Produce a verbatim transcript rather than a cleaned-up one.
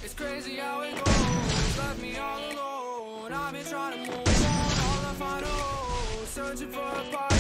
It's crazy how it goes, left me all alone. I've been trying to move on, all I find, oh, searching for a part.